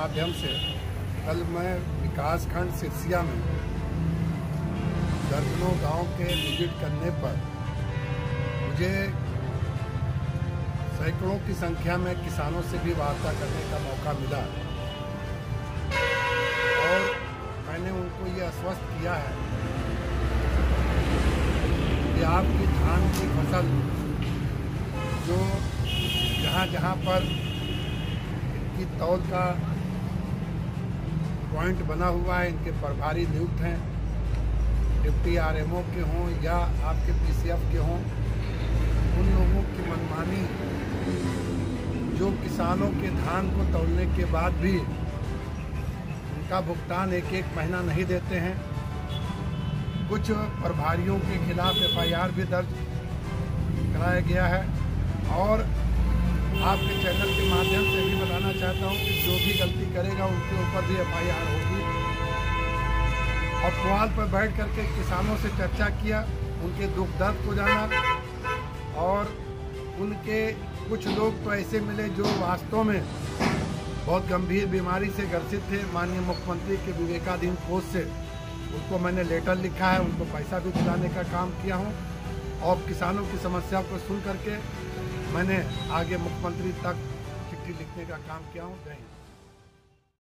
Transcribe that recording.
माध्यम से कल मैं विकासखंड सिरसिया में दर्जनों गांव के विजिट करने पर मुझे सैकड़ों की संख्या में किसानों से भी वार्ता करने का मौका मिला और मैंने उनको ये आश्वस्त किया है कि आपकी धान की फसल जो जहाँ पर इनकी तौल का पॉइंट बना हुआ है, इनके प्रभारी नियुक्त हैं, डिप्टी आरएमओ के हों या आपके पीसीएफ के हों, उन लोगों की मनमानी जो किसानों के धान को तौलने के बाद भी उनका भुगतान एक एक महीना नहीं देते हैं। कुछ प्रभारियों के खिलाफ एफआईआर भी दर्ज कराया गया है और आपके चैनल के माध्यम से भी बताना चाहता हूं कि जो भी गलती करेगा उनके ऊपर भी एफआईआर होगी। और पुआल पर बैठ करके किसानों से चर्चा किया, उनके दुख दर्द को जाना और उनके कुछ लोग तो ऐसे मिले जो वास्तव में बहुत गंभीर बीमारी से ग्रसित थे। माननीय मुख्यमंत्री के विवेकाधीन कोष से उनको मैंने लेटर लिखा है, उनको पैसा भी दिलाने का काम किया हूं और किसानों की समस्या को सुन करके मैंने आगे मुख्यमंत्री तक चिट्ठी लिखने का काम किया हूं। जय हिंद।